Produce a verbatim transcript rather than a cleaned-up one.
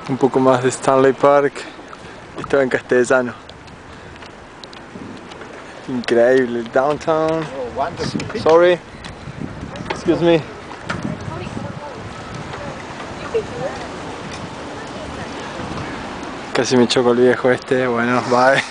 un poco más de Stanley Park. Estaba en castellano. Increíble, downtown. Sorry, excuse me. Casi me choco el viejo este, bueno, bye.